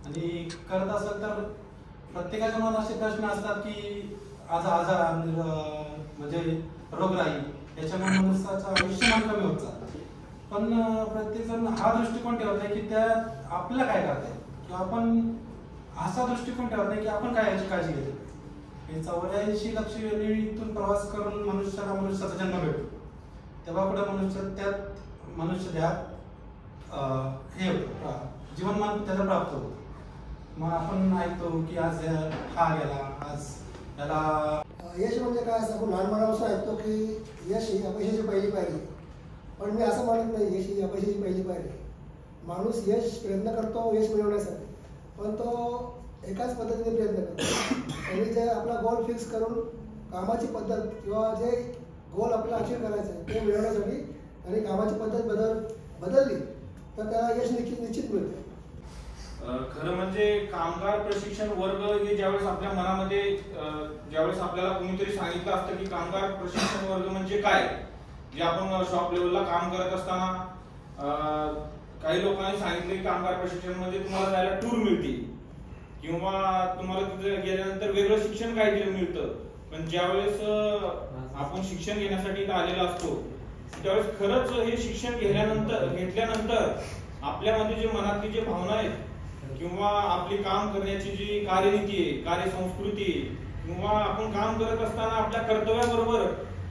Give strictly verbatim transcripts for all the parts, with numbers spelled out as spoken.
आणि करत असेल तर प्रत्येकाच्या मनात असे प्रश्न असतात की आज आजार म्हणजे रोगराई याच्यामुळे मनुष्याचं आयुष्यमान कमी होत चालतं. पण प्रत्येक जण हा दृष्टिकोन ठेवत नाही की त्या आपल्याला काय करता येईल किंवा आपण असा दृष्टिकोन ठेवत नाही की आपण काय याची काळजी घेतो. चौऱ्याऐंशी लक्ष वेळीतून प्रवास करून मनुष्याला मनुष्याचा जन्म भेटतो, तेव्हा कुठं मनुष्य त्यात मनुष्य द्यात हे होतं, जीवनमान त्याला प्राप्त होतं. मग आपण ऐकतो की आज हा गेला, आज त्याला यश म्हणजे काय असं आपण लहानपणापासून ऐकतो की यश ही अपयशाची पहिली पायरी. पण मी असं म्हणत नाही यश ही अपयशाची पहिली पायरी. माणूस यश प्रयत्न करतो यश मिळवण्यासाठी, पण तो एकाच पद्धतीने प्रयत्न करतो. आणि जे आपला गोल फिक्स करून कामाची पद्धत किंवा जे गोल आपल्याला अचीव करायचं आहे ते मिळवण्यासाठी आणि कामाची पद्धत बदल बदलली तर त्याला यश निश्चित निश्चित मिळते. खरं म्हणजे कामगार प्रशिक्षण वर्ग हे ज्यावेळेस आपल्या मनामध्ये ज्यावेळेस आपल्याला कोणीतरी सांगितलं असतं की कामगार प्रशिक्षण वर्ग म्हणजे काय, जे आपण शॉप लेवलला काम करत असताना काही लोकांनी सांगितले की कामगार प्रशिक्षण मध्ये तुम्हाला जायला टूर मिळते किंवा तुम्हाला तिथे गेल्यानंतर वेगळं शिक्षण काहीतरी मिळतं. पण ज्यावेळेस आपण शिक्षण घेण्यासाठी इथं आलेला असतो त्यावेळेस खरंच हे शिक्षण घेण्यानंतर घेतल्यानंतर आपल्यामध्ये जे मनातली जे भावना आहेत किंवा आपली काम करण्याची जी कार्यनीती आहे, कार्यसंस्कृती किंवा आपण काम करत असताना आपल्या कर्तव्याबरोबर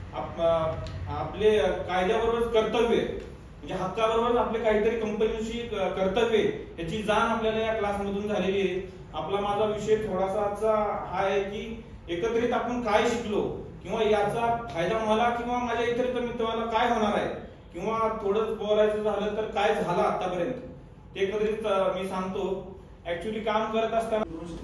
आपले कायद्याबरोबर कर्तव्य म्हणजे हक्काबरोबर आपले काहीतरी कंपनीशी कर्तव्य याची जाण आपल्याला या क्लासमधून झालेली आहे. आपला माझा विषय थोडासा हा आहे की एकत्रित आपण काय शिकलो किंवा याचा फायदा मला किंवा माझ्या इतर मित्राला काय होणार आहे किंवा थोडंच बोलायचं झालं तर काय झालं आतापर्यंत ते एकत्रित मी सांगतो. ऍक्च्युली काम करत असताना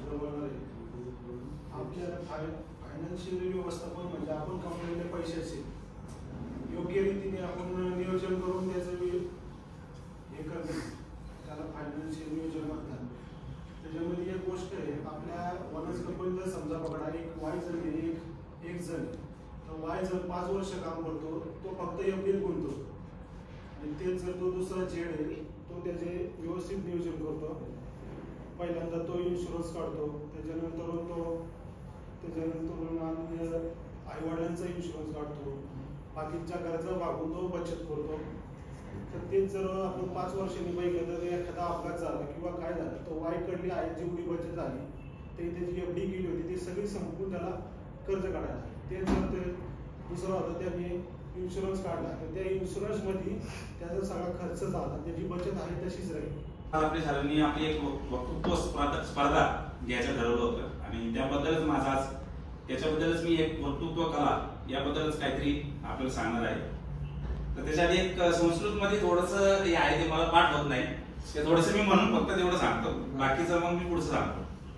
आपल्याला फायनान्शियल व्यवस्थापन म्हणजे आपण कमवलेले पैशाचे योग्य रीतीने आपण नियोजन करून त्याचं हे करणे त्याला फायनान्शियल नियोजन म्हणतात. त्याच्यामध्ये एक गोष्ट आहे, आपल्या वनस कंपनीला समजा बघा एक वाय जण एक एक जण तर वाय जण पाच वर्ष काम करतो, तो फक्त एफ डी गुंततो आणि तेच जर तो दुसरा झेड आहे तो त्याचे व्यवस्थित नियोजन करतो. पहिल्यांदा तो इन्शुरन्स काढतो, त्याच्यानंतर तो त्याच्यानंतर आई वडिलांचा इन्शुरन्स काढतो, बाकीच्या गरजा भागून तो बचत करतो. तर तेच जर आपण पाच वर्षांनी बघितलं तर एखादा अपघात झाला किंवा काय झालं तर वाईकडली आई जेवढी बचत झाली ते त्याची एफ डी केली होती ती सगळी संपून त्याला कर्ज काढायला. ते जर ते दुसरं होतं त्याने इन्शुरन्स काढला तर त्या इन्शुरन्समध्ये त्याचा सगळा खर्च झाला, त्याची बचत आहे तशीच राहील. आपल्या सरांनी आपली एक वक्तृत्व स्पर्धा घ्यायचं ठरवलं होतं आणि त्याबद्दलच माझा आज त्याच्याबद्दलच मी एक वक्तृत्व कला याबद्दलच काहीतरी आपल्याला सांगणार आहे. तर त्याच्यात एक संस्कृत मध्ये थोडस हे आहे ते मला पाठ होत नाही, ते थोडस मी म्हणून फक्त तेवढं सांगतो, बाकीचं मग मी पुढचं सांगतो.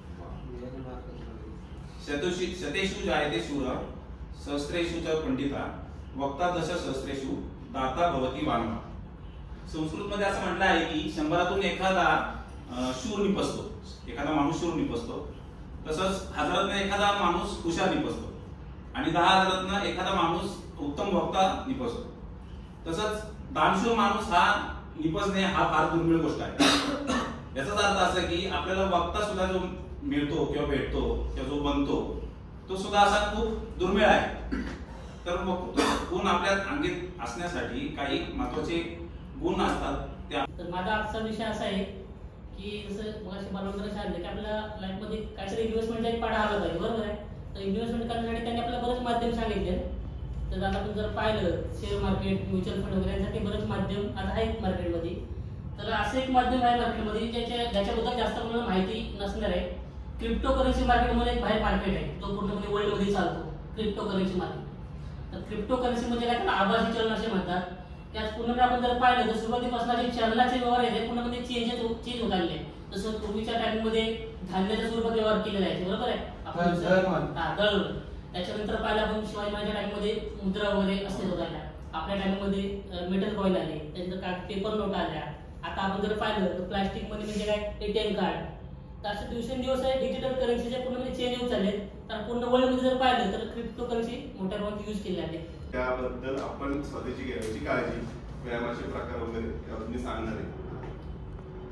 शतशु शतेषु जायते शूर सहस्रेषु च पंडिता वक्ता दश सहस्रेषु दाता भवती वानवा. संस्कृत मध्ये असं म्हटलं आहे की शंभरातून एखादा शूर निपसतो, एखादा माणूस शूर निपसतो, तसंच हजारातनं एखादा माणूस हुशार निपसतो आणि दहा हजारातनं एखादा माणूस उत्तम वक्ता निपसतो. तसंच दानशूर माणूस हा निपसणे हा फार दुर्मिळ गोष्ट आहे. याचाच अर्थ असं की आपल्याला वक्ता सुद्धा जो मिळतो किंवा भेटतो किंवा जो बनतो तो सुद्धा असा खूप दुर्मिळ आहे. तर गुण आपल्या अंगीत असण्यासाठी काही महत्वाचे गुण असतात. तर माझा आजचा विषय असा आहे की जसं मगाशी मला सांगितलं की आपल्या लाईफमध्ये काहीतरी इन्व्हेस्टमेंट एक पाडा आला पाहिजे, बरोबर आहे. तर इन्व्हेस्टमेंट करण्यासाठी त्यांनी आपल्याला बरेच माध्यम सांगितले. तर आता आपण जर पाहिलं शेअर मार्केट, म्युच्युअल फंड वगैरे यांसाठी बरेच माध्यम आता आहेत मार्केटमध्ये. तर असं एक माध्यम आहे मार्केटमध्ये ज्याच्या ज्याच्याबद्दल जास्त कोणाला माहिती नसणार आहे. क्रिप्टो करन्सी मार्केटमध्ये एक बाहेर मार्केट आहे, तो पूर्णपणे वर्ल्डमध्ये चालतो, क्रिप्टो करन्सी मार्केट. तर क्रिप्टो करन्सी म्हणजे काय, त्याला आभासी चलन असे म्हणतात. त्यात पूर्णपणे आपण जर पाहिलं तर सुरुवातीपासून जे चलनाचे व्यवहार आहेत पूर्णपणे चेंज चेंज होत आलेले. जसं पूर्वीच्या टाइममध्ये धान्याच्या स्वरूपात व्यवहार केले जायचे, बरोबर आहे. आपण हा दळण त्याच्यानंतर पाहिलं आपण शिवाजी महाराजांच्या टाइममध्ये मुद्रा वगैरे अस्तित्वात होत्या. आपल्या टाइममध्ये मेटल कॉइन आले, त्यानंतर काय पेपर नोट आल्या. आता आपण जर पाहिलं तर प्लास्टिक मध्ये म्हणजे काय एटीएम कार्ड. तर असे दिवसेंदिवस आहे डिजिटल करन्सीचे पूर्णपणे चेंज होत चालले. तर पूर्ण वर्ल्ड मध्ये जर पाहिलं तर क्रिप्टो करन्सी मोठ्या प्रमाणात यूज केली जाते. त्याबद्दल आपण स्वतःची घ्यायची काळजी, व्यायामाचे प्रकार वगैरे याबद्दल मी सांगणार आहे.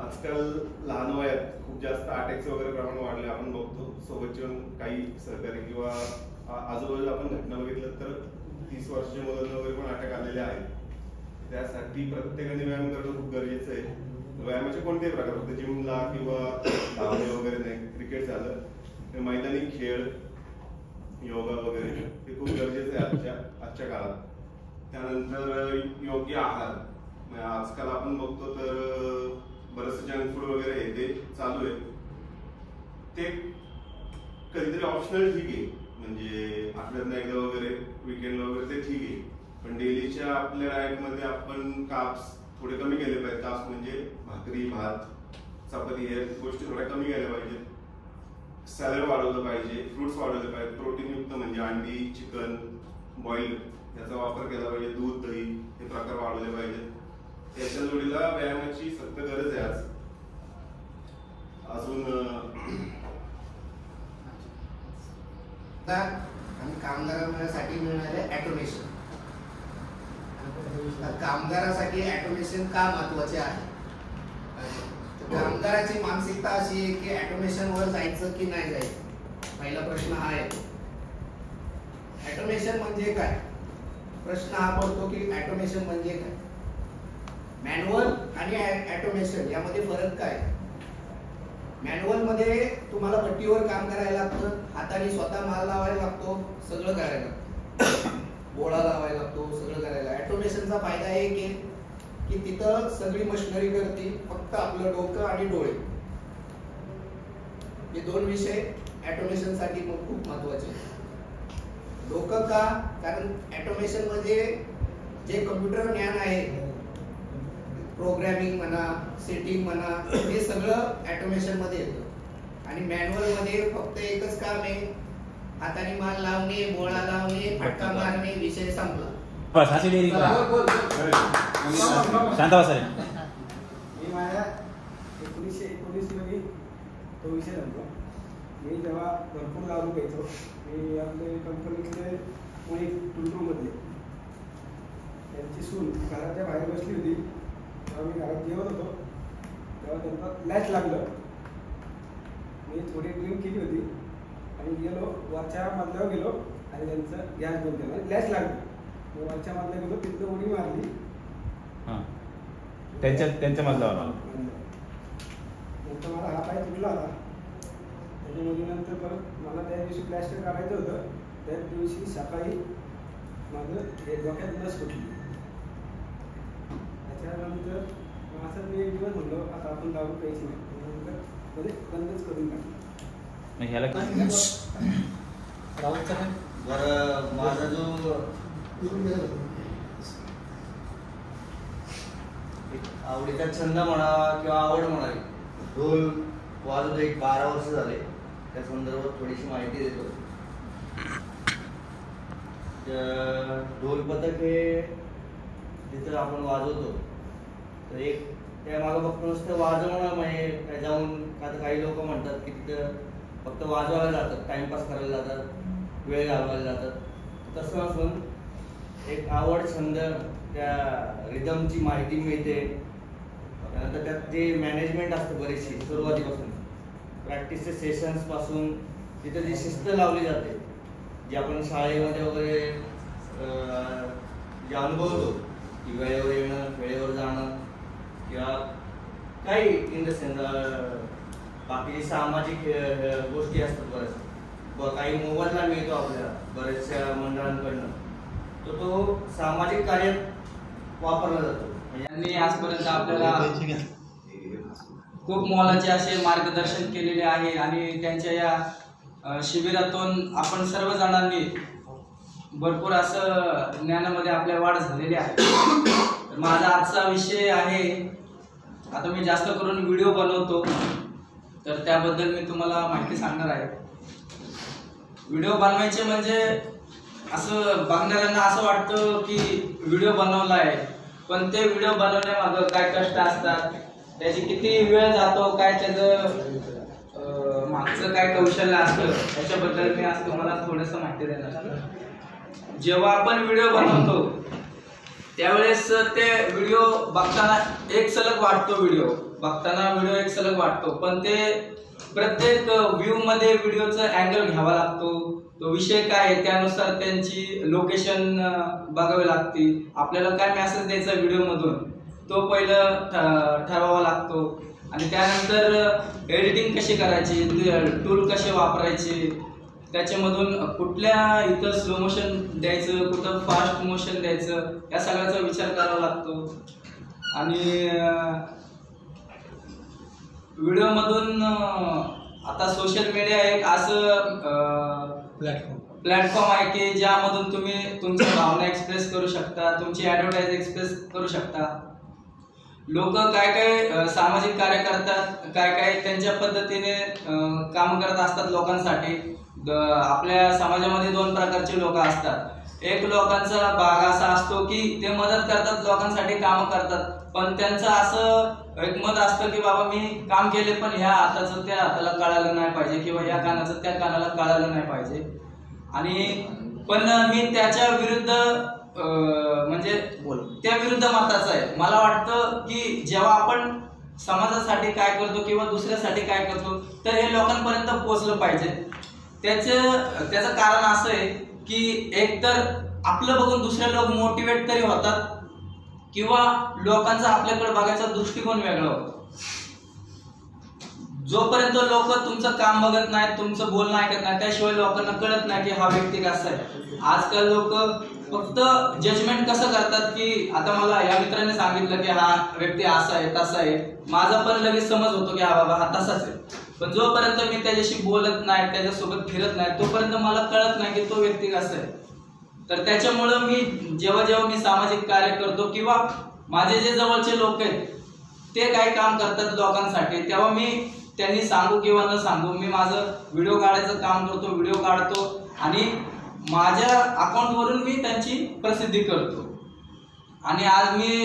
आजकाल लहान वयात खूप जास्त अटॅक्स वगैरे प्रमाण वाढले आपण बघतो. सोबतचे काही सहकारी किंवा आजूबाजूला आपण घटना बघितलं तर तीस वर्षाच्या मुलांना वगैरे पण अटॅक आलेले आहेत. त्यासाठी प्रत्येकाने व्यायाम करणं खूप गरजेचं आहे. व्यायामाचे कोणतेही प्रकार, फक्त जिमला किंवा धावणे वगैरे नाही, क्रिकेट झालं, मैदानी खेळ, योगा वगैरे हे खूप गरजेचं आहे आजच्या आजच्या काळात. त्यानंतर योग्य आहार, आजकाल आपण बघतो तर बरेचसे जंक फूड वगैरे आहे ते चालू आहे. ते कधीतरी ऑप्शनल ठीक आहे, म्हणजे आठवड्यातनं एकदा वगैरे विकेंडला वगैरे ते ठीक आहे, पण डेलीच्या आपल्या डाएटमध्ये आपण काप्स थोडे कमी केले पाहिजे. काप्स म्हणजे भाकरी, भात, चपाती हे गोष्टी थोड्या कमी केल्या पाहिजेत. सॅलड वाढवलं पाहिजे, फ्रुट्स वाढवले पाहिजे, प्रोटीनयुक्त म्हणजे अंडी, चिकन, बॉईल याचा वापर केला पाहिजे, दूध, दही हे प्रकार वाढवले पाहिजे. याच्या जोडीला व्यायामाची सक्त गरज आहे आज. अजून आणि कामगारांसाठी मिळणारे ऑटोमेशन. कामगारासाठी ऑटोमेशन का महत्वाचे आहे? कामगाराची मानसिकता अशी आहे की ऑटोमेशन वर जायचं की नाही जायचं. पहिला प्रश्न हा आहे, ऑटोमेशन म्हणजे काय? प्रश्न हा पडतो की ऑटोमेशन म्हणजे काय. मॅन्युअल आणि ऑटोमेशन यामध्ये फरक काय? मॅन्युअल मध्ये तुम्हाला पट्टीवर काम करायला लागतं, हाताने स्वतः माल लावायला लागतो, सगळं करायला लागतं, बोळा लावायला लागतो, सगळं करायला. ऑटोमेशनचा फायदा आहे की की तिथं सगळी मशिनरी करते, फक्त आपलं डोकं आणि डोळे हे दोन विषय ऑटोमेशन साठी खूप महत्वाचे. डोकं का? कारण ऑटोमेशन मध्ये जे कम्प्युटर ज्ञान आहे, प्रोग्रामिंग म्हणा, सेटिंग म्हणा, हे सगळं ऑटोमेशन मध्ये येतं. आणि मॅन्युअल मध्ये फक्त एकच काम आहे, हाताने माल लावणे, बोळा लावणे, फटका मारणे, विषय संपला. बस अशी डेअरी शांत बसा. मी माझ्या एकोणीसशे एकोणीस मध्ये तो विषय नव्हता. मी जेव्हा भरपूर दारू घ्यायचो, मी आपले कंपनीमध्ये पुणे टुलटूरमध्ये त्यांची सून घराच्या बाहेर बसली होती. तेव्हा मी घरात जेवत होतो, तेव्हा त्यांचा लॅच लागलं. मी थोडी ड्रिंक केली होती आणि गेलो वरच्या मजल्यावर गेलो आणि त्यांचं गॅस बंद केला, लॅच लागली. मी वरच्या मजल्या गेलो, तिथं उडी मारली त्यांच्या त्यांच्या मजल्यावर. नंतर मला हा पाय तुटला होता. त्याच्यामध्ये नंतर परत मला त्या दिवशी प्लॅस्टर काढायचं होतं. त्याच दिवशी सकाळी माझं हे डोक्यात नस फुटली. त्याच्यानंतर असं मी एक दिवस म्हणलो आता आपण दारू प्यायची नाही, नंतर मध्ये बंदच करून टाकलं. ह्याला बरं, माझा जो आवडीचा छंद म्हणा किंवा आवड म्हणा, ढोल वाजवतो. एक बारा वर्ष झाले, त्या संदर्भात थोडीशी माहिती देतो. ढोल पथक हे जिथं आपण वाजवतो तर एक त्या मागं फक्त नुसतं वाजवणं म्हणजे जाऊन, आता काही लोक म्हणतात की तिथं फक्त वाजवायला जातात, टाइमपास करायला जातात, वेळ घालवायला जातात. तसं नसून एक आवड, छंद, त्या रिदमची माहिती मिळते. त्यानंतर त्यात जे मॅनेजमेंट असतं बरीचशी सुरुवातीपासून, प्रॅक्टिसचे सेशन्स पासून तिथे जी शिस्त लावली जाते, जी आपण शाळेमध्ये वगैरे जे अनुभवतो की वेळेवर येणं, वेळेवर जाणं, किंवा काही इन द सेन्स बाकी सामाजिक गोष्टी असतात बऱ्याच, काही मोबदला मिळतो आपल्याला बऱ्याचशा मंडळांकडनं, तो तो सामाजिक कार्यात वापरला जातो. यांनी आजपर्यंत आपल्याला खूप मोलाचे असे मार्गदर्शन केलेले आहे आणि त्यांच्या या शिबिरातून आपण सर्व जणांनी भरपूर असं ज्ञानामध्ये आपल्या वाढ झालेली आहे. तर माझा आजचा विषय आहे, आता मी जास्त करून व्हिडिओ बनवतो तर त्याबद्दल मी तुम्हाला माहिती सांगणार आहे. व्हिडिओ बनवायचे म्हणजे असं बघणाऱ्यांना असं वाटतं की व्हिडिओ बनवला आहे, पण ते व्हिडिओ बनवण्यामागं काय कष्ट असतात, त्याची किती वेळ जातो, काय त्याचं मागचं काय कौशल्य असतं, त्याच्याबद्दल मी आज तुम्हाला थोडंसं माहिती देणार. जेव्हा आपण व्हिडिओ बनवतो त्यावेळेस ते व्हिडिओ बघताना एक सलग वाटतो, व्हिडिओ बघताना व्हिडिओ एक सलग वाटतो, पण ते प्रत्येक व्ह्यू मध्ये व्हिडिओचा अँगल घ्यावा लागतो, तो विषय काय आहे त्यानुसार त्यांची लोकेशन बघावी लागते, आपल्याला काय मेसेज द्यायचा व्हिडिओ मधून तो पहिलं ठरवावा लागतो, आणि त्यानंतर एडिटिंग कशी करायची, टूल कसे वापरायचे, त्याच्यामधून कुठल्या इथं स्लो मोशन द्यायचं, कुठं फास्ट मोशन द्यायचं, या सगळ्याचा विचार करावा लागतो. आणि व्हिडिओ मधून आता सोशल मीडिया एक असं प्लॅटफॉर्म प्लॅटफॉर्म आहे की ज्यामधून तुम्ही तुमच्या भावना एक्सप्रेस करू शकता, तुमची ऍडव्हर्टाईज एक्सप्रेस करू शकता. लोक काय काय सामाजिक कार्य करतात, काय काय त्यांच्या पद्धतीने काम करत असतात लोकांसाठी. आपल्या समाजामध्ये दोन प्रकारचे लोक असतात. एक लोकांचा भाग असा असतो की ते मदत करतात, लोकांसाठी काम करतात, पण त्यांचं असं एक मत असतं की बाबा मी काम केले पण ह्या हाताचं त्या हाताला कळालं नाही पाहिजे किंवा या कानाचं त्या कानाला कळालं नाही पाहिजे. आणि पण मी त्याच्या विरुद्ध म्हणजे त्या विरुद्ध मताचं आहे. मला वाटतं की जेव्हा आपण समाजासाठी काय करतो किंवा दुसऱ्यासाठी काय करतो तर हे लोकांपर्यंत पोहोचलं पाहिजे. त्याचं त्याचं कारण असं आहे की एकतर आपलं बघून दुसरे लोक मोटिवेट तरी होतात किंवा लोकांचा आपल्याकडे बघायचा दृष्टिकोन वेगळा होतो. जोपर्यंत लोक तुमचं काम बघत नाहीत, तुमचं बोलणं ऐकत नाही, त्याशिवाय लोकांना कळत नाही की हा व्यक्ती कसा आहे. आजकाल लोक फक्त जजमेंट कसं करतात की आता मला या मित्राने सांगितलं की हा व्यक्ती असा आहे तसा आहे, माझा पण लगेच समज होतो की हा बाबा हा तसाच आहे. पण जोपर्यंत मी त्याच्याशी बोलत नाही, त्याच्यासोबत फिरत नाही, तोपर्यंत मला कळत नाही की तो व्यक्ती कसा आहे. तर त्याच्यामुळं मी जेव्हा जेव्हा मी सामाजिक कार्य करतो किंवा माझे जे जवळचे लोक आहेत ते काही काम करतात लोकांसाठी, तेव्हा मी त्यांनी सांगू किंवा न सांगू मी माझं व्हिडिओ काढायचं काम करतो, व्हिडिओ काढतो आणि माझ्या अकाउंटवरून मी त्यांची प्रसिद्धी करतो. आणि आज मी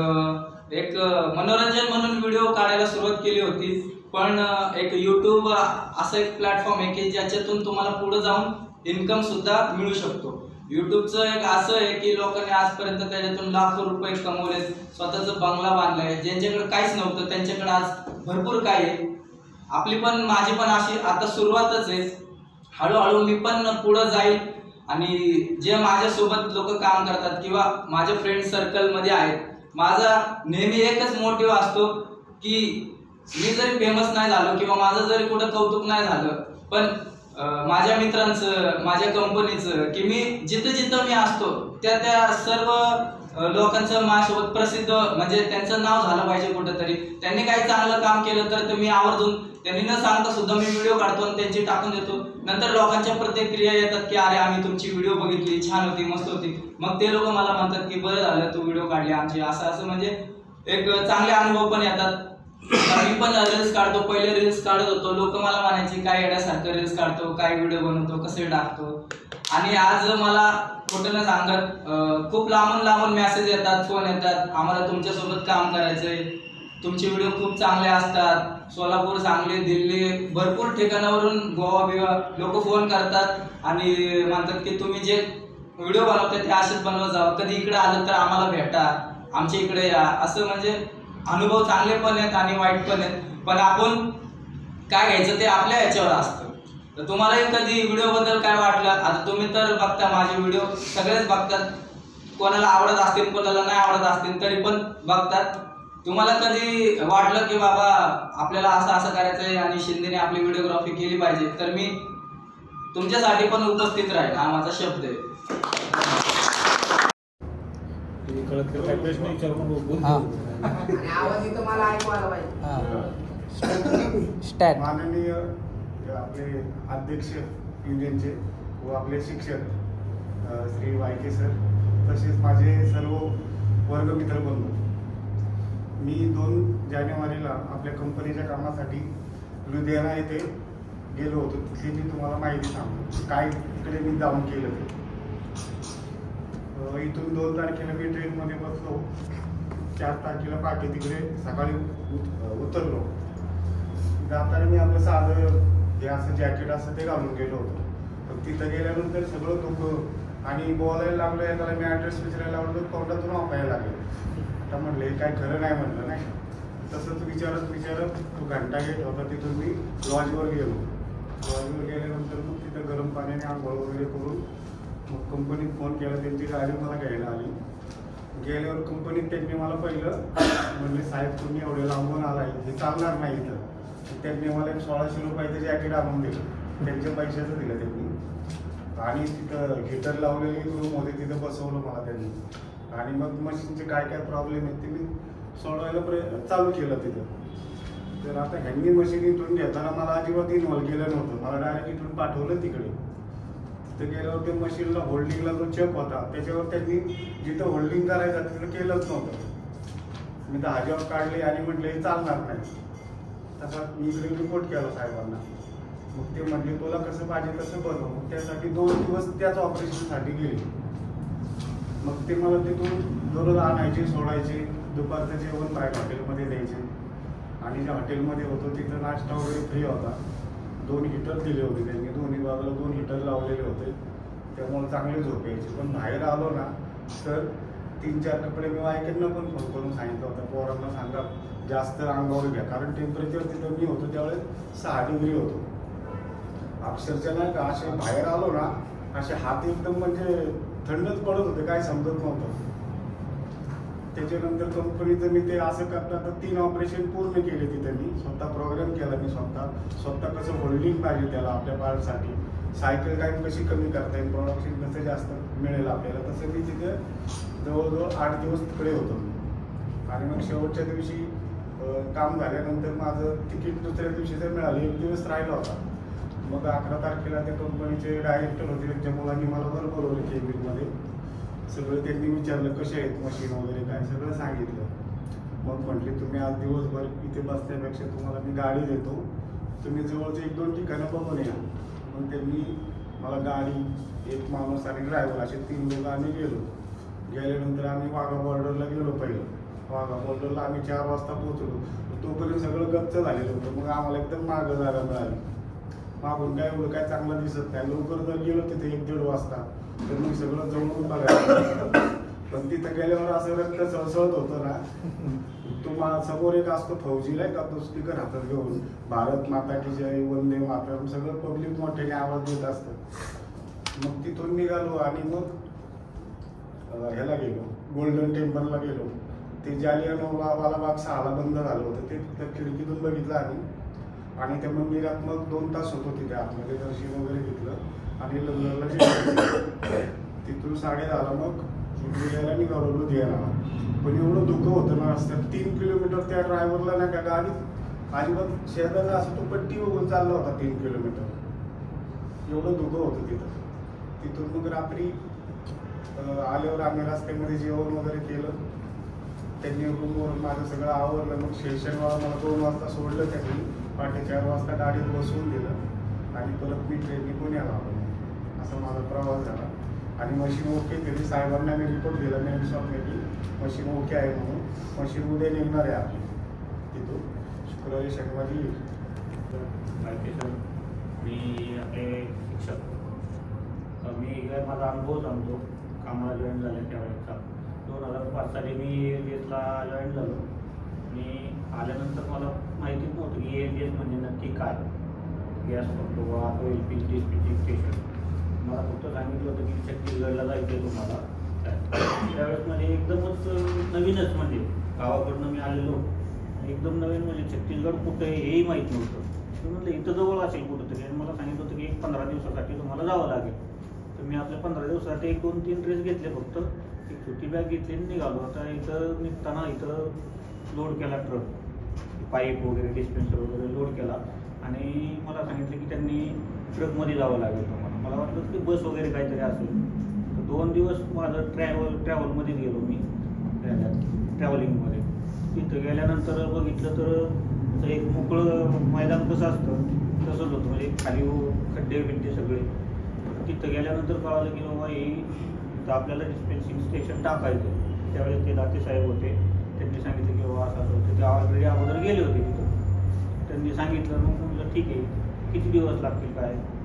एक मनोरंजन म्हणून व्हिडिओ काढायला सुरुवात केली होती, पण एक यूट्यूब असं एक प्लॅटफॉर्म आहे की ज्याच्यातून तुम्हाला पुढे जाऊन इन्कम सुद्धा मिळू शकतो. युट्यूबचं एक असं आहे की लोकांनी आजपर्यंत त्याच्यातून लाखो रुपये कमवले, स्वतःचं बंगला बांधलाय, ज्यांच्याकडे काहीच नव्हतं त्यांच्याकडे आज भरपूर काय आहे. आपली पण माझी पण अशी आता सुरुवातच आहे. हळूहळू मी पण पुढे जाईल आणि जे माझ्यासोबत लोक काम करतात किंवा माझ्या फ्रेंड सर्कल मध्ये आहेत, माझा नेहमी एकच मोटिव्ह असतो की मी जरी फेमस नाही झालो किंवा माझं जरी कुठं कौतुक नाही झालं, पण माझ्या मित्रांचं, माझ्या कंपनीचं, की मी जिथं जिथं मी असतो त्या त्या सर्व लोकांचं माझ्यासोबत प्रसिद्ध म्हणजे त्यांचं नाव झालं पाहिजे कुठंतरी. त्यांनी काही चांगलं काम केलं तर मी आवर्जून त्यांनी न सांगता सुद्धा मी व्हिडिओ काढतो आणि त्यांची टाकून देतो. नंतर लोकांच्या प्रतिक्रिया येतात की अरे आम्ही तुमची व्हिडिओ बघितली, छान होती, मस्त होती. मग ते लोक मला म्हणतात की बरं झालं तू व्हिडिओ काढली आमची, असं असं म्हणजे एक चांगले अनुभव पण येतात. मी पण रील्स काढतो, पहिले रील्स काढत होतो, लोक मला म्हणायचे काय येण्यासारखं रील्स काढतो, काय व्हिडिओ बनवतो, कसे टाकतो. आणि आज मला कुठं न सांगत खूप लांबून लांबून मेसेज येतात, फोन येतात, आम्हाला तुमच्यासोबत काम करायचंय, तुमचे व्हिडिओ खूप चांगले असतात. सोलापूर, सांगली, दिल्ली भरपूर ठिकाणावरून, गोवा बिवा लोक फोन करतात आणि म्हणतात की तुम्ही जे व्हिडिओ बनवताय ते असेच बनवत जावं, कधी इकडे आलं तर आम्हाला भेटा, आमच्या इकडे या. असं म्हणजे अनुभव चांगले पण आहेत आणि वाईट पण आहेत, पण आपण काय घ्यायचं ते आपल्या याच्यावर असतं. तर तुम्हालाही कधी व्हिडिओ बद्दल काय वाटलं, आता तुम्ही तर बघता माझे व्हिडिओ, सगळेच बघतात, कोणाला आवडत असतील कोणाला नाही आवडत असतील तरी पण बघतात. तुम्हाला कधी वाटलं की बाबा आपल्याला असं असं करायचं आहे आणि शिंदेने आपली व्हिडिओग्राफी केली पाहिजे, तर मी तुमच्यासाठी पण उपस्थित राहील, हा माझा शब्द आहे. आवाज इथं मला ऐकू आला पाहिजे. माननीय आपले अध्यक्ष युनियनचे व आपले शिक्षक श्री वायके सर, तसेच माझे सर्व वर्गमित्र बंधू, मी दोन जानेवारीला आपल्या कंपनीच्या कामासाठी लुधियाना येथे गेलो होतो. तिथली मी तुम्हाला माहिती सांगतो काय तिकडे मी जाऊन केलं ते. इथून दोन तारखेला मी ट्रेनमध्ये बसलो, चार तारखेला पहाटे तिकडे सकाळी उतरलो. जाताना मी आपलं साधं हे असं जॅकेट असं ते घालून गेलो होतो. पण तिथं गेल्यानंतर सगळं लोक आणि बोलायला लागलो एकाला मी ॲड्रेस विचारायला लागलो तर तोंडातून वापायला लागले. आता म्हणले काय खरं नाही म्हणलं नाही. तसंच विचारत विचारत तो घंटा गेट होता तिथून मी लॉजवर गेलो. लॉजवर गेल्यानंतर मग तिथं गरम पाण्याने आंघोळ वगैरे करून मग कंपनीत फोन केला. त्यांची गाडी मला घ्यायला आली. गेल्यावर कंपनीत त्यांनी मला पहिलं म्हणले साहेब तुम्ही एवढे लांबून आलाय हे चालणार नाही इथं. त्यांनी मला एक सोळाशे रुपयाचं जॅकेट आणून दिलं. त्यांच्या पैशाचं दिलं त्यांनी. आणि तिथं हिटर लावलेली रूम होते तिथं बसवलं मला त्यांनी. आणि मग मशीनचे काय काय प्रॉब्लेम आहेत ते मी सोडवायला प्रयत्न चालू केलं तिथं. तर आता ह्यांनी मशीन इथून घेताना मला अजिबात इन्व्हॉल्व केलं नव्हतं. मला डायरेक्ट इथून पाठवलं तिकडे. तिथं गेल्यावर ते मशीनला होल्डिंगला जो चेक होता त्याच्यावर त्यांनी जिथं होल्डिंग करायचं तिथं केलंच नव्हतं. मी दहा जॉब काढले आणि म्हटले हे चालणार नाही. तसा मी इकडे रिपोर्ट केला साहेबांना. मग ते म्हटले तुला कसं पाहिजे तसं बनव. मग त्यासाठी दोन दिवस त्याच ऑपरेशनसाठी गेले. मग ते मला तिथून दररोज आणायचे सोडायचे. दुपारचं जेवण बाहेर हॉटेलमध्ये द्यायचे. आणि ज्या हॉटेलमध्ये होतो तिथं नाश्ता वगैरे फ्री होता. दोन हिटर दिले होते त्यांनी. दोन्ही बाजूला दोन हिटर लावलेले होते. त्यामुळे चांगले झोप यायचे. पण बाहेर आलो ना तर तीन चार कपडे मी वायकांना पण फोन करून सांगितलं होतं पोरांना सांगा जास्त अंगावर घ्या. कारण टेम्परेचर तिथं मी होतो त्यावेळेस सहा डिग्री होतो. अक्षरशः नाही का असे बाहेर आलो ना असे हात एकदम म्हणजे थंडच पडत होते काय समजत नव्हतं. त्याच्यानंतर कंपनीचं मी ते असं करता तर तीन ऑपरेशन पूर्ण केले तिथे. मी स्वतः प्रोग्राम केला. मी स्वतः स्वतः कसं होल्डिंग पाहिजे त्याला आपल्या पार्टसाठी. सायकल टाईम कशी कमी करता येईल प्रोडक्शन कसं जास्त मिळेल आपल्याला तसं मी तिथे जवळजवळ आठ दिवस तिकडे होतो. आणि मग शेवटच्या दिवशी काम झाल्यानंतर माझं तिकीट दुसऱ्या दिवशीचं मिळालं. एक दिवस राहिला होता. मग अकरा तारखेला त्या कंपनीचे डायरेक्टर होते. त्यांच्या मुलांनी मला बरं बोलवलं केबिनमध्ये. सगळं त्यांनी विचारलं कसे आहेत मशीन वगैरे काय सगळं सांगितलं. मग म्हटले तुम्ही आज दिवसभर इथे बसण्यापेक्षा तुम्हाला मी गाडी देतो. तुम्ही जवळचे एक दोन ठिकाणं बघून या. मग त्यांनी मला गाडी एक माणूस आणि ड्रायव्हर असे तीन लोक आम्ही गेलो. गेल्यानंतर आम्ही वाघा बॉर्डरला गेलो. पहिलं वाघा बॉर्डरला आम्ही चार वाजता पोहोचलो. तोपर्यंत सगळं गच्च झालेलं होतं. मग आम्हाला एकदम मागं जागा मिळाली. मागून काय एवढं काय चांगलं दिसत नाही. लवकर जर गेलो तिथे एक दीड वाजता तर मग सगळं जवळून बघायला. पण तिथं गेल्यावर असं रक्त सळसळत होतं ना. तुम्हाला समोर एक असतो फौजीला का तो स्पीकर हातात घेऊन भारत माता की जय वंदे मातरम सगळं पब्लिक मोठ्याने आवाज देत असतं. मग तिथून निघालो आणि मग ह्याला गेलो गोल्डन टेम्पलला गेलो. ते जालियनवाला बाग सहाला बंद झालं होतं. ते फक्त खिडकीतून बघितलं आम्ही. आणि त्या मंदिरात मग दोन तास होतो तिथे आतमध्ये दर्शन वगैरे घेतलं आणि लग्नाला गेलो. तिथून साडे दहाला मग लुधियाला निघालो लुधियानाला. पण एवढं धुकं होतं ना रस्त्यात. तीन किलोमीटर त्या ड्रायव्हरला नाही का गाडीत अजिबात शेजारला असं तो पट्टी बघून चालला होता तीन किलोमीटर. एवढं धुकं होतं तिथं. तिथून मग रात्री आल्यावर आम्ही रस्त्यामध्ये जेवण वगैरे केलं. त्यांनी रूमवर माझं सगळं आवरलं. मग स्टेशनवर मला दोन वाजता सोडलं त्यांनी. पहाटे चार वाजता गाडीत बसवून दिलं आणि परत मी ट्रेनने पुण्याला आलो. असा माझा प्रवास झाला. आणि मशीन ओके केली. साहेबांना मी रिपोर्ट दिला मी की मशीन ओके आहे म्हणून. मशीन उद्या निघणार आहे आपली तिथून शुक्रवारी शनिवारी येईल. मी आपले शिक्षक मी काय माझा अनुभव सांगतो कामाला जॉईन झाल्या त्यावेळेचा. दोन हजार पाच साली मी ए एल एसला जॉईन झालो. आणि आल्यानंतर मला माहितीच नव्हतं की ए एल एस म्हणजे नक्की काय. गॅस पकडवा तो एल पी जी स्पीचिंग स्टेशन. मला फक्त सांगितलं होतं की छत्तीसगडला जायचं आहे तुम्हाला. त्यावेळेस म्हणजे एकदमच नवीनच म्हणजे गावाकडनं मी आलेलो एकदम नवीन म्हणजे छत्तीसगड कुठं आहे हेही माहीत नव्हतं. मी म्हटलं इथं जवळ असेल कुठंतरी. आणि मला सांगितलं होतं की एक पंधरा दिवसासाठी तुम्हाला जावं लागेल. तर मी आपल्या पंधरा दिवसासाठी एक दोन तीन ड्रेस घेतले फक्त. एक छोटी बॅग घेतली आणि निघालो. आता इथं निघताना इथं लोड केला ट्रक. पाईप वगैरे डिस्पेन्सर वगैरे लोड केला. आणि मला सांगितलं की त्यांनी ट्रकमध्ये जावं लागेल तुम्हाला. मला वाटलं की बस वगैरे काहीतरी असेल. तर दोन दिवस माझं ट्रॅव्हल ट्रॅव्हलमध्येच गेलो मी ट्रॅव्हलिंगमध्ये. तिथं गेल्यानंतर बघितलं तर एक मोकळं मैदान कसं असतं तसंच होतं. म्हणजे खाली खड्डे बिड्डे सगळे. तिथं गेल्यानंतर कळालं की बाबा हे तर आपल्याला डिस्पेन्सिंग स्टेशन टाकायचं. त्यावेळेस ते दाते साहेब होते. त्यांनी सांगितलं की बाबा असं असं होतं. ते ऑलरेडी अगोदर गेले होते तिथं. त्यांनी सांगितलं मग म्हटलं ठीक आहे किती दिवस लागतील काय.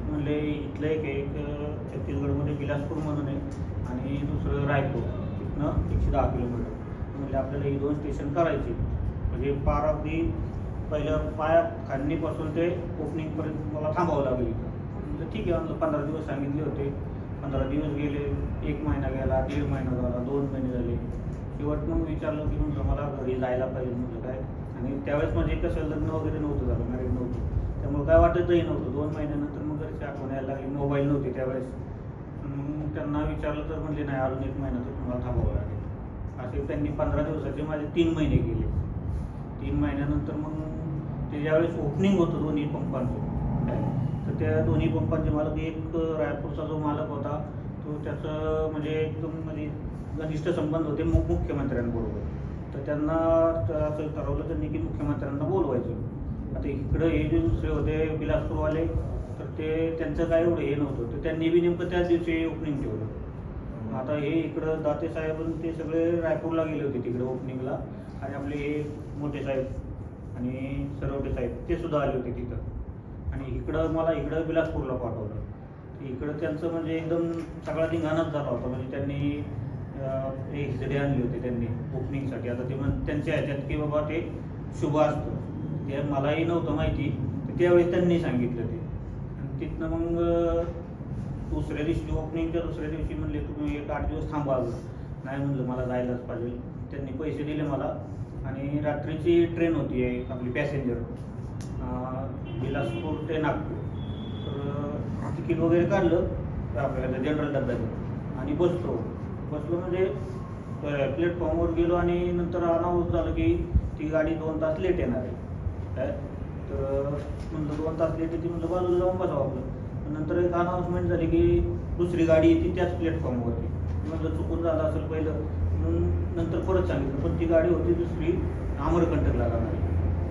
म्हणले इथलं एक एक छत्तीसगडमध्ये बिलासपूर म्हणून आहे आणि दुसरं रायपूर, तिथनं एकशे दहा किलोमीटर. म्हणजे आपल्याला ही दोन स्टेशन करायची, म्हणजे पार अगदी पहिलं पाया खांदणीपासून ते ओपनिंगपर्यंत मला थांबावं लागेल. म्हणजे ठीक आहे, पंधरा दिवस सांगितले होते. पंधरा दिवस गेले, एक महिना गेला, दीड महिना झाला, दोन महिने झाले. शेवट मग विचारलं की म्हटलं मला घरी जायला पाहिजे. म्हटलं काय, आणि त्यावेळेस म्हणजे कसं लग्न वगैरे नव्हतं झालं, मॅरेज नव्हतं, त्यामुळे काय वाटतही नव्हतं. दोन महिन्यानंतर मग घरची आठवण यायला लागली. मोबाईल नव्हते त्यावेळेस. मग त्यांना विचारलं तर म्हणजे नाही, अजून एक महिना तर तुम्हाला थांबावं लागेल. असे त्यांनी पंधरा दिवसाचे माझे तीन महिने गेले. तीन महिन्यानंतर मग ते ज्यावेळेस ओपनिंग होतं दोन्ही पंपांचं, तर त्या दोन्ही पंपांचे मालक, एक रायपूरचा जो मालक होता तो त्याचं म्हणजे एकदम म्हणजे घनिष्ठ संबंध होते मु मुख्यमंत्र्यांबरोबर. तर त्यांना असं ठरवलं त्यांनी की मुख्यमंत्र्यांना बोलवायचं. आता इकडं हे जे दुसरे होते बिलासपूरवाले, तर ते त्यांचं काय एवढं हे नव्हतं, तर त्यांनी बी नेमकं त्याच दिवशी ओपनिंग ठेवलं. आता हे इकडं दाते साहेब ते सगळे रायपूरला गेले होते तिकडे ओपनिंगला, आणि आपले हे मोठे साहेब आणि सरवटे साहेब ते सुद्धा आले होते तिथं. आणि इकडं मला इकडं बिलासपूरला पाठवलं. इकडं त्यांचं म्हणजे एकदम सगळा धिंगाणाच झाला होता. म्हणजे त्यांनी एक हिजडे आणले होते त्यांनी ओपनिंगसाठी. आता ते म्हण त्यांच्या ह्याच्यात की बाबा ते शुभ असतं, ते मलाही नव्हतं माहिती, तर त्यावेळेस त्यांनी सांगितलं ते. आणि तिथनं मग दुसऱ्या दिवशी ओपनिंगच्या दुसऱ्या दिवशी म्हणले तुम्ही एक आठ दिवस थांबा. नाही म्हणलं मला जायलाच पाहिजे. त्यांनी पैसे दिले मला, आणि रात्रीची ट्रेन होती आपली पॅसेंजर बिलासपूर ते नागपूर. तर तिकीट वगैरे काढलं आपल्याला जनरल डब्याचं आणि बसतो बसलो म्हणजे प्लॅटफॉर्मवर गेलो. आणि नंतर अनाऊन्स झालं की ती गाडी दोन तास लेट येणार आहे काय. तर म्हणलं दोन तास लेट येते, म्हणलं बाजूला जाऊन बसावं आपलं. नंतर एक अनाऊन्समेंट झाली की दुसरी गाडी येते त्याच प्लॅटफॉर्मवरती. म्हणलं चुकून झालं असेल पहिलं, म्हणून नंतर परत सांगितलं, पण ती गाडी होती दुसरी अमरकंटकला जाणारी.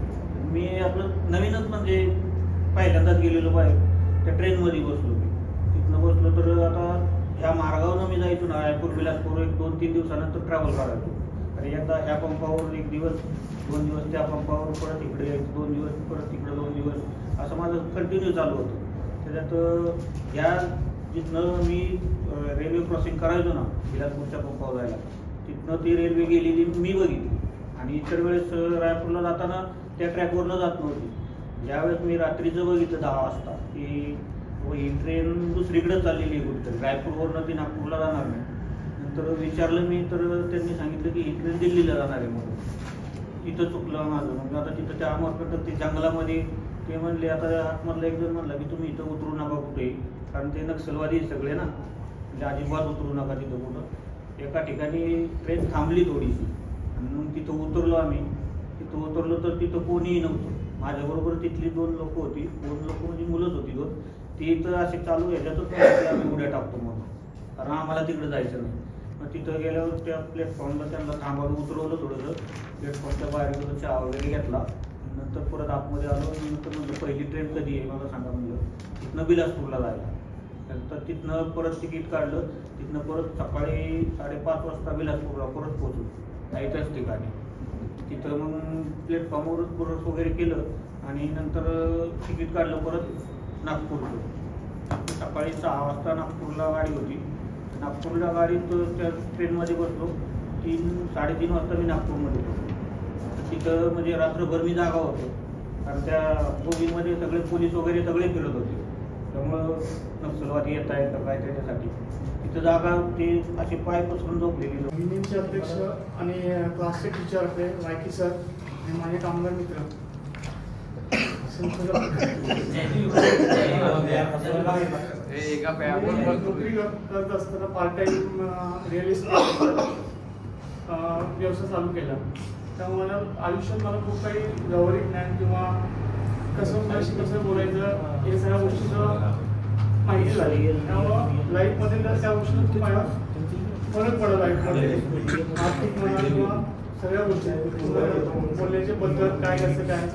मी आपलं नवीनच म्हणजे पहिल्यांदाच गेलेलो बाहेर, त्या ट्रेनमध्ये बसलो. मी तिथनं बसलो तर आता ह्या मार्गावरून मी जायचो ना रायपूर बिलासपूर, एक दोन तीन दिवसानंतर ट्रॅव्हल करायचो. आणि एकदा ह्या पंपावर एक दिवस, दोन दिवस त्या पंपावर, परत इकडे यायचं दोन दिवस, परत तिकडे दोन दिवस, असं माझं कंटिन्यू चालू होतं. त्याच्यात ह्या जिथनं मी रेल्वे क्रॉसिंग करायचो ना बिलासपूरच्या पंपावर जायला, तिथनं ती रेल्वे गेलेली मी बघितली. आणि इतर वेळेस रायपूरला जाताना त्या ट्रॅकवरनं जात नव्हती. ज्यावेळेस मी रात्रीचं बघितलं दहा वाजता की ही ट्रेन दुसरीकडे चाललेली आहे कुठेतरी, रायपूरवरनं ती नागपूरला जाणार नाही. नंतर विचारलं मी, तर त्यांनी सांगितलं की ही ट्रेन दिल्लीला जाणार आहे म्हणून. तिथं चुकलं माझं. मग आता तिथं त्या अमरकंटक ते जंगलामध्ये ते म्हणले, आता आतमधला एक जण म्हणला की तुम्ही इथं उतरू नका कुठे, कारण ते नक्षलवादी सगळे ना, म्हणजे अजिबात उतरू नका तिथं कुठं. एका ठिकाणी ट्रेन थांबली थोडीशी, आणि मग तिथं उतरलो आम्ही. तिथं उतरलो तर तिथं कोणीही नव्हतं. माझ्याबरोबर तिथली दोन लोक होती, दोन लोक म्हणजे मुलंच होती दोन. ती तर असे चालू ह्याच्यातच आम्ही उड्या टाकतो म्हणून, कारण आम्हाला तिकडे जायचं नाही. मग तिथं गेल्यावर त्या प्लॅटफॉर्मला त्यांना थांबावून उतरवलं थोडंसं. प्लॅटफॉर्मच्या बाहेर गेलो, चहा वगैरे घेतला. नंतर परत आतमध्ये आलो. नंतर म्हणलं पहिली ट्रेन कधी आहे मला सांगा म्हणलं. तिथनं बिलासपूरला जायला. नंतर तिथनं परत तिकीट काढलं. तिथनं परत सकाळी साडेपाच वाजता बिलासपूरला परत पोहोचलो त्याच ठिकाणी. तिथं मग प्लॅटफॉर्मवरच परत वगैरे केलं, आणि नंतर तिकीट काढलं परत नागपूरचं. सकाळी सहा वाजता नागपूरला गाडी होती. नागपूरला गाडीत त्या ट्रेनमध्ये बसलो. तीन साडेतीन वाजता मी नागपूरमध्ये बसलो. तिथं म्हणजे रात्रभर मी जागा होतो, कारण त्या बोगीमध्ये सगळे पोलीस वगैरे सगळे फिरत होते. त्यामुळं नक्षलवादी येत आहेत का काय त्याच्यासाठी तिथं जागा ते असे पाय पसरून झोपलेली. युनियनचे अध्यक्ष आणि क्लासचे टीचर आपले वायकी सर आणि माझे कामगार मित्र, नोकरी करत असताना पार्ट टाइम रिअल इस्टेट व्यवसाय चालू केला. त्यामुळे मला आयुष्यात मला खूप काही व्यावहारिक ज्ञान किंवा कसं कोणाशी कसं बोलायचं हे सगळ्या गोष्टीचं माहिती झाली. त्यामुळं लाईफमध्ये तर त्या गोष्टी खूप मला फरक पडला लाईफमध्ये, आर्थिक म्हणा किंवा सगळ्या गोष्टी बोलण्याची पद्धत काय कसं काय.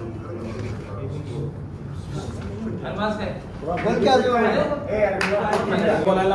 बोलायला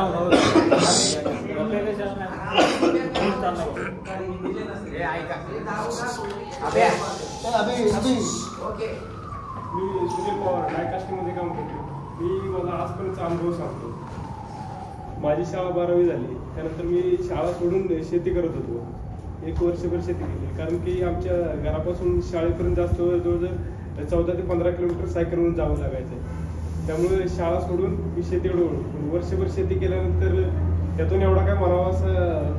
मी सुनील पवार डायकास्टिंगमध्ये काम करतो. मी माझा आजपर्यंतचा अनुभव सांगतो. माझी शाळा बारावी झाली, त्यानंतर मी शाळा सोडून शेती करत होतो. एक वर्षभर शेती केली, कारण की आमच्या घरापासून शाळेपर्यंत जास्त जवळजवळ चौदा ते पंधरा किलोमीटर सायकलवरून जावं लागायचं. त्यामुळे शाळा सोडून मी शेतीकडे वळलो. वर्षभर शेती केल्यानंतर त्यातून एवढा काय म्हणावा असं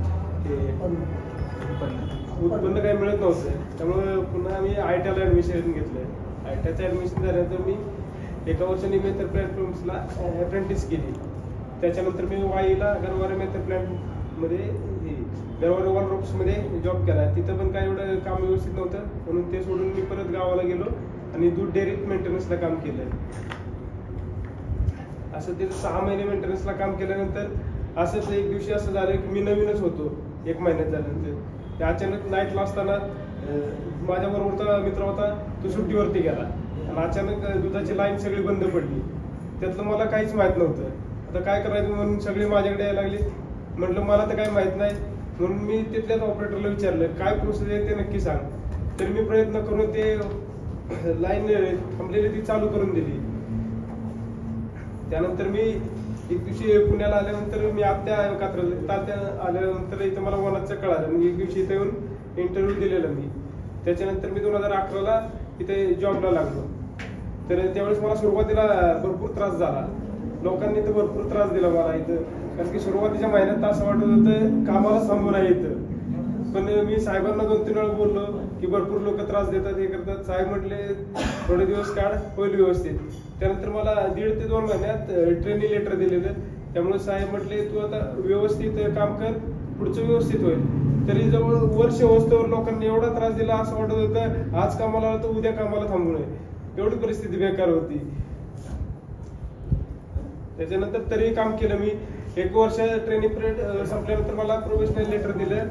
उत्पन्न काही मिळत नव्हतं. त्यामुळे पुन्हा मी आय टी आयला ॲडमिशन घेतलं. आय टी आयचं ॲडमिशन झाल्यानंतर मी एका वर्षाने मेथड प्लॅटफॉर्म्सला अप्रेंटिस केली. त्याच्यानंतर मी वाईला गरवारे मेथड प्लॅनमध्ये गरवारे वन रोप्समध्ये जॉब केला. तिथं पण काय एवढं काम व्यवस्थित नव्हतं, म्हणून ते सोडून मी परत गावाला गेलो आणि दूध डेअरीत मेंटेनन्सला काम केलं. असं ते सहा महिने मेंटेनन्सला काम केल्यानंतर असंच एक दिवशी असं झालं की मी नवीनच होतो, एक महिन्यात झाल्यानंतर. ते अचानक नाईटला असताना माझ्याबरोबरचा मित्र होता, तो सुट्टीवरती गेला आणि अचानक दुधाची लाईन सगळी बंद पडली. त्यातलं मला काहीच माहीत नव्हतं. आता काय करायचं म्हणून सगळे माझ्याकडे यायला लागले. म्हटलं मला तर काही माहीत नाही, म्हणून मी तिथल्याच ऑपरेटरला विचारलं काय प्रोसेस आहे ते नक्की सांग. तर मी प्रयत्न करून ते लाईन थांबलेली ती चालू करून दिली. त्यानंतर मी एक दिवशी पुण्याला आल्यानंतर मी आत्या कात्र तात्या आल्यानंतर इथं मला वनाचं कळालं. मी एक दिवशी इथं येऊन इंटरव्ह्यू दिलेला मी. त्याच्यानंतर मी दोन हजार अकराला इथे जॉबला लागलो. तर त्यावेळेस मला सुरुवातीला भरपूर त्रास झाला. लोकांनी तर भरपूर त्रास दिला मला इथं, कारण की सुरुवातीच्या महिन्यात असं वाटत होतं कामाला थांबू नाही इथं. पण मी साहेबांना दोन तीन वेळा बोललो की भरपूर लोक त्रास देतात, हे करतात. साहेब म्हटले थोडे दिवस काढ, होईल व्यवस्थित. त्यानंतर मला दीड ते दोन महिन्यात ट्रेनिंग लेटर दिलेलं. त्यामुळे साहेब म्हटले तू आता व्यवस्थित काम कर, पुढचं व्यवस्थित होईल. तरी जवळ वर्ष होस्तवर लोकांनी एवढा त्रास दिला, असं वाटत होतं आज कामाला आलं तर उद्या कामाला थांबू नये, एवढी परिस्थिती बेकार होती. त्याच्यानंतर तरी काम केलं मी. एक वर्ष ट्रेनिंग पिरियड संपल्यानंतर मला प्रोफेशनल लेटर दिलं.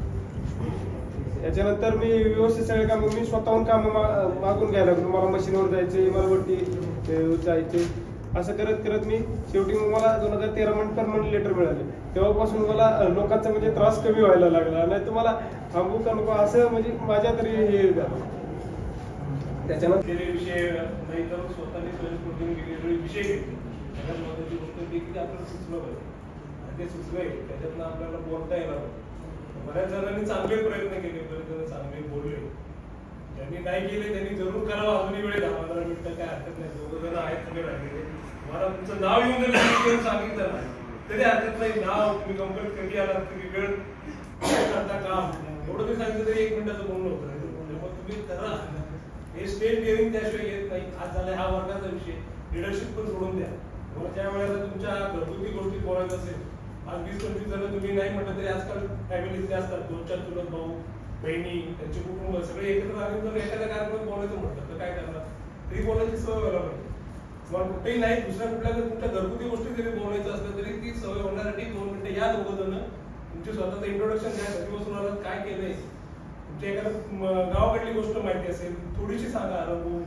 याच्यानंतर मी व्यवस्थित सगळे काम मी स्वतःहून काम मागून घ्यायला लागलो. मला मशीनवर जायचे, मला वरती जायचे. असं करत करत मी शेवटी मला दोन हजार तेरा मध्ये परमनंट लेटर मिळाले. तेव्हापासून मला लोकांचा म्हणजे त्रास कमी व्हायला लागला. नाही तर मला थांबू का नको असं म्हणजे माझ्या तरी हे झालं. त्याच्यानंतर विषय नाही तर स्वतःने स्वयंस्फूर्तीने वेगवेगळे विषय घेतले. त्याच्यात महत्वाची गोष्ट ती की आपल्याला सुचलं पाहिजे, आणि ते सुचलंय त्याच्यातनं आपल्याला बोलता येणार. बऱ्याच जणांनी चांगले प्रयत्न केले, बरेच जण चांगले बोलले. ज्यांनी नाही केले त्यांनी जरूर करावं. अजूनही वेळ दहा पंधरा मिनिटं काय हरकत नाही. दोघं जण आहेत तुम्ही राहिलेले. मला तुमचं नाव येऊन जर सांगितलं नाही तरी हरकत नाही. नाव तुम्ही कंप्लीट कधी आलात, तुम्ही वेळ करता काम एवढं तुम्ही सांगितलं तरी एक मिनिटाचं बोलणं होतं. त्यामुळे तुम्ही करा. हे स्टेज डेअरिंग त्याशिवाय येत नाही. आज झाला हा वर्गाचा विषय, लिडरशिप पण सोडून द्या. तुम्हाला ज्या वेळेला तुमच्या घरगुती गोष्टी बोलायचं असेल, आज वीस पंचवीस जण तुम्ही नाही म्हटलं तरी आजकाल फॅमिलीतले असतात, दोन चार चुलत भाऊ बहिणी त्यांचे कुटुंब सगळे एकत्र आले तर एखाद्या कार्यक्रमात बोलायचं म्हटलं तर काय करणार, तरी बोलायची सवय व्हायला पाहिजे. तुम्हाला कुठेही नाही दुसऱ्या कुठल्या जर तुमच्या घरगुती गोष्टी जरी बोलायचं असलं तरी ती सवय होण्यासाठी दोन मिनिटं या दोघं जण तुमचे स्वतःचं इंट्रोडक्शन द्या. कधी बसून आलात, काय केलंय, तुमच्या एखाद्या गावाकडली गोष्ट माहिती असेल थोडीशी सांगा, अनुभव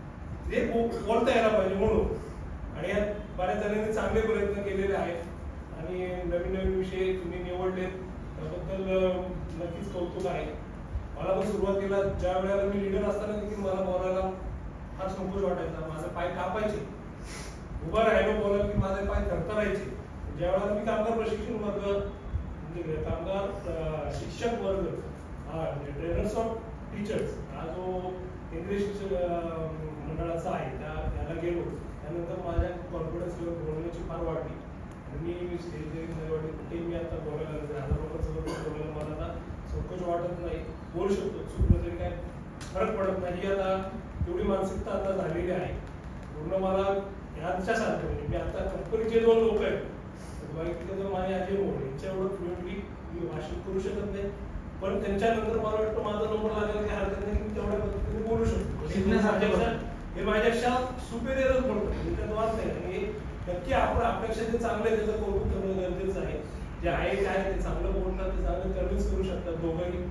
हे बोलता यायला पाहिजे म्हणून. आणि यात बऱ्याच जणांनी चांगले प्रयत्न केलेले आहेत आणि नवीन नवीन विषय तुम्ही निवडलेत त्याबद्दल नक्कीच कौतुक आहे. मला पण सुरुवातीला ज्या वेळेला मी लीडर असताना देखील मला बोलायला फार संकोच वाटायचा. माझे पाय कापायचे, उभं राहिलो बोलायला की माझे पाय थरथरायचे. ज्या वेळेला मी कामगार प्रशिक्षण वर्ग म्हणजे कामगार शिक्षक वर्ग हा म्हणजे ट्रेनर्स ऑफ टीचर्स हा जो केंद्रीय शिक्षण मंडळाचा आहे त्या त्याला गेलो. त्यानंतर माझ्या कॉन्फिडन्स लेवल बोलण्याची फार वाढली आणि मी स्टेजमध्ये वाटली कुठेही मी आता बोलायला लागले. हजार लोकांसोबत बोलायला मला आता संकोच वाटत नाही, बोलू शकतो. चुकलं तरी काय फरक पडत नाही. आता एवढी मानसिकता आता झालेली आहे पूर्ण. मला ह्यांच्यासारखं म्हणजे मी आता कंपनीचे दोन लोक आहेत बाईकचे जो माझे अजय मोड यांच्या एवढं फ्लुएंटली मी भाषण करू शकत नाही, पण त्यांच्यानंतर मला वाटतं माझा नंबर लागेल काही हरकत नाही, मी तेवढ्या पद्धतीने बोलू शकतो. हे माझ्यापेक्षा सुपेरियरच बोलतात, त्याच्यात वाद नाही. आणि नक्की आपण आपल्यापेक्षा जे चांगलं आहे त्याचं कौतुक करणं गरजेचं आहे. जे आहे काय ते चांगलं बोलतात, ते चांगलं कन्व्हिन्स करू शकतात दोघंही.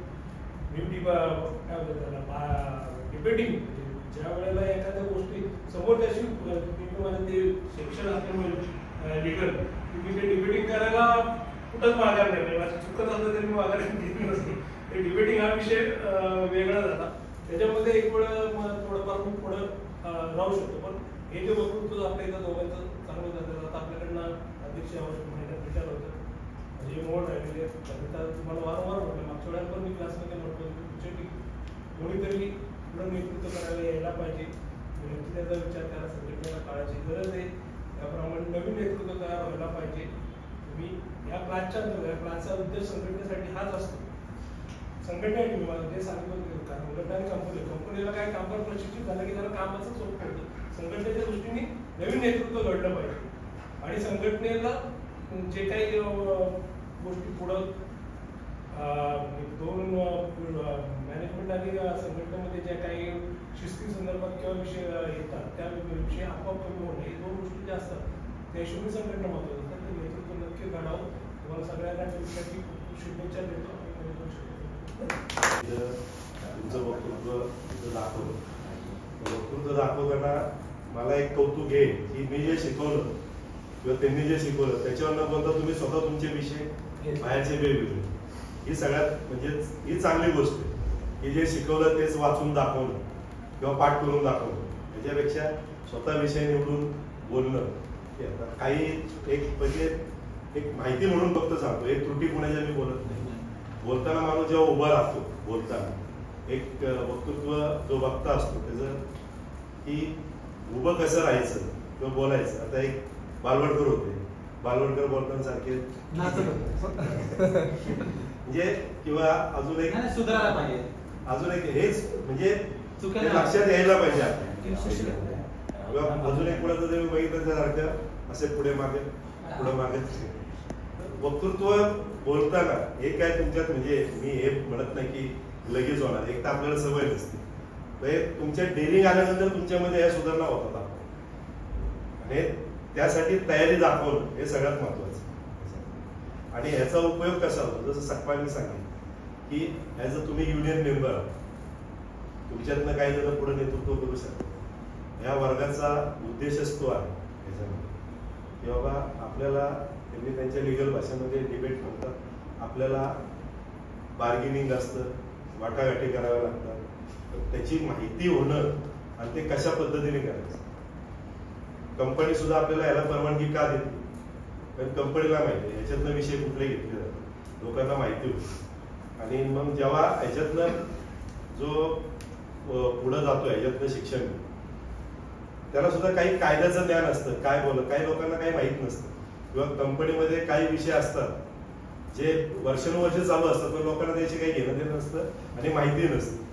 मी काय बोलतात त्याला डिबेटिंग, ज्या वेळेला एखाद्या गोष्टी समोर त्याशी माझं ते शिक्षण असल्यामुळे लिगल तुम्ही ते डिबेटिंग करायला कुठंच माघार नाही. माझी चुकत असलं तरी मी माघार घेतली नसते. ते डिबेटिंग हा विषय वेगळा झाला. त्याच्यामध्ये एक वेळ थोडंफार मी पुढं राहू शकतो, पण हे जे वक्तृत्व जो आपल्या इथं दोघांचं चांगलं जातं. आता आपल्याकडनं अध्यक्ष यावर्षी महिन्यात विचार होतं म्हणजे मोड राहिलेले तर तुम्हाला वारंवार म्हटलं मागच्या वेळेला पण मी क्लासमध्ये म्हटलं तुमच्या की कोणीतरी पुढं नेतृत्व करायला यायला पाहिजे. नक्की त्याचा विचार त्याला संघटनेला काळाची गरज आहे. त्याप्रमाणे नवीन नेतृत्व तयार व्हायला पाहिजे. तुम्ही या क्लासच्या या क्लासचा उद्देश संघटनेसाठी हाच असतो. संघटना मी मला जे सांगितलं संघटना आणि कंपनी कंपनीला काय कामगार प्रशिक्षित झालं की त्याला कामाचं सोपं होतं. संघटनेच्या दृष्टीने नवीन नेतृत्व घडलं पाहिजे आणि संघटनेला जे काही गोष्टी पुढं दोन मॅनेजमेंट आणि संघटनेमध्ये ज्या काही शिस्ती संदर्भात किंवा विषय येतात त्या विषय आपोआप कमी होणे हे दोन गोष्टी ज्या असतात त्या हिशोबी संघटना महत्वाचं असतात. ते नेतृत्व नक्की घडावं. तुम्हाला सगळ्यांना त्यासाठी खूप शुभेच्छा देतो. तुमचं वक्तृत्व दाखवलं वक्तृत्व दाखवताना मला एक कौतुक आहे की मी जे शिकवलं किंवा त्यांनी जे शिकवलं त्याच्यावर न बोलता तुम्ही स्वतः तुमचे विषय बाहेरचे वेगवेगळे ही सगळ्यात म्हणजे ही चांगली गोष्ट आहे की जे शिकवलं तेच वाचून दाखवणं किंवा पाठ करून दाखवणं त्याच्यापेक्षा स्वतः विषय निवडून बोलणं हे आता काही एक म्हणजे एक माहिती म्हणून फक्त सांगतो एक त्रुटी कुणाच्या मी बोलत नाही. बोलताना माणूस जेव्हा उभा राहतो बोलताना एक वक्तृत्व जो वक्ता असतो त्याचं की उभं कसं राहायचं किंवा बोलायचं. आता एक बालवडकर होते बालवडकर बोलताना सारखे म्हणजे किंवा अजून एक सुधारायला पाहिजे अजून एक हेच म्हणजे लक्षात यायला पाहिजे किंवा अजून एक कुणाचं जर बघितलं त्यासारखं असे पुढे मागे पुढे मागे वक्तृत्व बोलताना हे काय तुमच्यात म्हणजे मी हे म्हणत नाही की लगेच होणार एक तर आपल्याला सवय नसते म्हणजे तुमच्या डेअरिंग आल्यानंतर तुमच्यामध्ये या सुधारणा होतात आणि त्यासाठी तयारी दाखवणं हे सगळ्यात महत्वाचं. आणि ह्याचा उपयोग कसा होतो जसं सकपाळनी सांगितलं की ॲज अ तुम्ही युनियन मेंबर तुमच्यातनं काही जण पुढे नेतृत्व करू शकता. या वर्गाचा उद्देशच तो आहे त्याच्यामध्ये की बाबा आपल्याला त्यांनी त्यांच्या लिगल भाषेमध्ये डिबेट म्हणतात आपल्याला बार्गेनिंग असतं वाटाघाटी कराव्या लागतात त्याची माहिती होणं आणि ते कशा पद्धतीने करायचं. कंपनी सुद्धा आपल्याला याला परवानगी का देते कारण कंपनीला माहिती आहे ह्याच्यातनं विषय कुठले घेतले जातात लोकांना माहिती होती. आणि मग जेव्हा ह्याच्यातनं जो पुढं जातो ह्याच्यातनं शिक्षण त्याला सुद्धा काही कायद्याचं ज्ञान असतं काय बोल काही लोकांना काही माहीत नसतं किंवा कंपनीमध्ये काही विषय असतात जे वर्षानुवर्ष चालू असतात पण लोकांना त्याची काही घेणं देणं नसतं आणि माहिती नसतं.